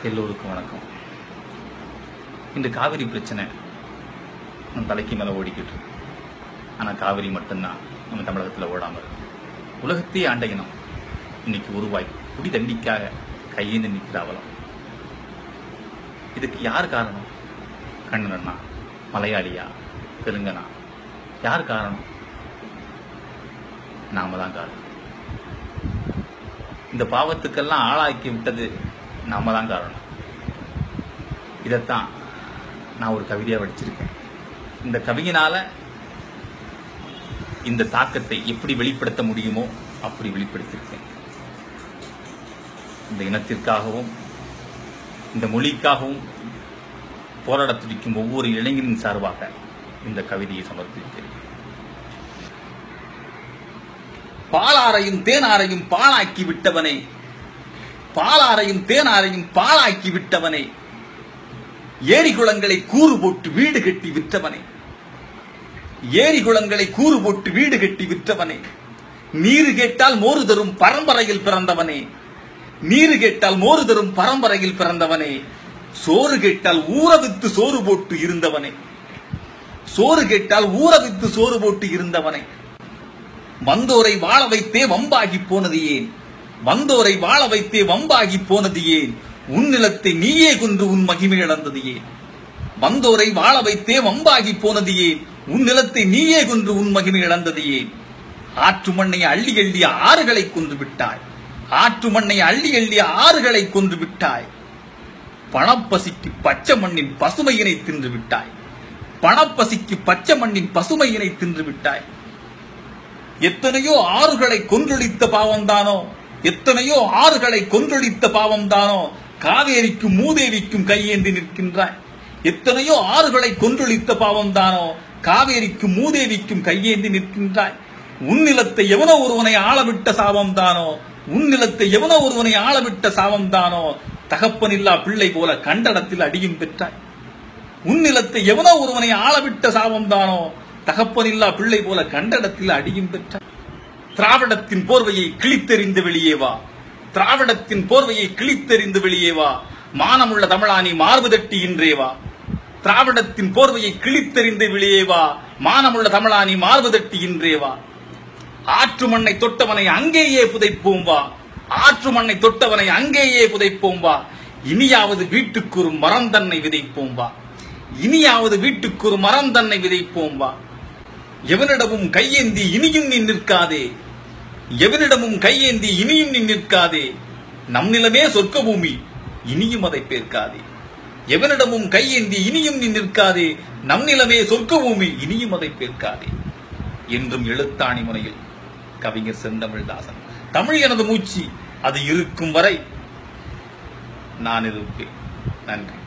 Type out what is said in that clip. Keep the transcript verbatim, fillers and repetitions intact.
எல்லோருக்கும் வணக்கம். இந்த காவிரி பிரச்சனை நம்ம தலைக்கு மேலே ஓடிக்கிட்டு இருக்கு. ஆனால் காவிரி மட்டும்தான் நம்ம தமிழகத்தில் ஓடாமல் இருக்கு. உலகத்தையே ஆண்ட இனம் இன்னைக்கு உருவாய் குடி தண்டிக்காக கையேந்து நிற்கிற அவலம். இதுக்கு யார் காரணம்? கண்ணனா, மலையாளியா, தெலுங்கனா? யார் காரணம்? நாம தான் காரணம். இந்த பாவத்துக்கெல்லாம் ஆளாக்கி விட்டது நாம தான் காரணம். இதைத்தான் நான் ஒரு கவிதையா படிச்சிருக்கேன். இந்த கவியினால இந்த தாக்கத்தை எப்படி வெளிப்படுத்த முடியுமோ அப்படி வெளிப்படுத்தியிருக்கேன். இந்த இனத்திற்காகவும் இந்த மொழிக்காகவும் போராட துடிக்கும் ஒவ்வொரு இளைஞரின் சார்பாக இந்த கவிதையை சமர்ப்பிக்கிறேன். பாலாரையும் தேனாரையும் பாழாக்கி விட்டவனே, பாலாரையும் தேனாரையும் பாழாக்கி விட்டவனே, ஏரி குளங்களை கூறு போட்டு வீடு கட்டி விற்றவனே, ஏரி குளங்களை கூறு போட்டு வீடு கட்டி விற்றவனே, நீரு கேட்டால் மோறு தரும் பரம்பரையில் பிறந்தவனே, நீரு கேட்டால் மோறு தரும் பரம்பரையில் பிறந்தவனே, சோறு கேட்டால் ஊற வித்து சோறு போட்டு இருந்தவனே, சோறு கேட்டால் ஊற வித்து சோறு போட்டு இருந்தவனே, வந்தோரை வாழ வைத்தே வம்பாகி போனது ஏன், வந்தோரை வாழ வைத்தே வம்பாகி போனது ஏன், உன் நிலத்தை நீயே கொன்று உன் மகிமை இழந்தது ஏன், வந்தோரை வாழ வைத்தே வம்பாகி போனது ஏன், உன் நிலத்தை நீயே கொன்று உன் மகிமை இழந்தது ஏன், ஆற்று மண்ணை அள்ளி அள்ளிய ஆறுகளை கொன்று விட்டாய், ஆற்று மண்ணை அள்ளி அள்ளிய ஆறுகளை கொன்று விட்டாய், பணப்பசிக்கு பச்சை மண்ணின் பசுமையினை தின்று விட்டாய், பணப்பசிக்கு பச்சை மண்ணின் பசுமையினை தின்று விட்டாய். எத்தனையோ ஆறுகளை கொன்றொழித்த பாவம்தானோ, எத்தனையோ ஆறுகளை கொன்றொழித்த பாவம்தானோ காவேரிக்கும் மூதேவிக்கும் கையேந்தி நிற்கின்றாய், எத்தனையோ ஆறுகளை கொன்றொழித்த பாவம்தானோ காவேரிக்கும் மூதேவிக்கும் கையேந்தி நிற்கின்றாய். உன் நிலத்தை எவனோ ஒருவனை ஆளவிட்ட சாபம்தானோ, உன் நிலத்தை எவனோ ஒருவனை ஆளவிட்ட சாபம்தானோ தகப்பனில்லா பிள்ளை போல கண்டடத்தில் அடியும் பெற்றாய். உன் நிலத்தை எவனோ ஒருவனை ஆளவிட்ட சாபம்தானோ தகப்பனில்லா பிள்ளை போல கண்டடத்தில் அடியும் பெற்றாய். திராவிடத்தின் போர்வையை கிழித்தெறிந்து வெளியே வா, திராவிடத்தின் போர்வையை கிழித்தெறிந்து வெளியே வா, மானமுள்ள தமிழானி மார்பு தட்டி இன்றே வா, திராவிடத்தின் போர்வையை கிழித்தெறிந்து வெளியே வா, மானமுள்ள தமிழானி மார்பு தட்டி இன்றே வா. ஆற்று மண்ணை தொட்டவனை அங்கேயே புதைப்போம் வா, ஆற்று மண்ணை தொட்டவனை அங்கேயே புதைப்போம் வா, இனியாவது வீட்டுக்கு ஒரு மரம் தன்னை விதைப்போம் வா, இனியாவது வீட்டுக்கு ஒரு மரம் தன்னை விதைப்போம் வா. எவனிடமும் கையேந்தி இனியும் நீ நிற்காதே, எவனிடமும் கையேந்தி இனியும் நீ நிற்காதே, நம் நிலமே சொர்க்க பூமி இனியும் அதை பேர்க்காதே, எவனிடமும் கையேந்தி இனியும் நீ நிற்காதே, நம் நிலமே சொர்க்க பூமி இனியும் அதை பேர்க்காதே. என்றும் எழுத்தாணி முனையில் கவிஞர் செந்தமிழ்தாசன். தமிழ் எனது மூச்சு, அது இருக்கும் வரை நான் இருப்பேன். நன்றி.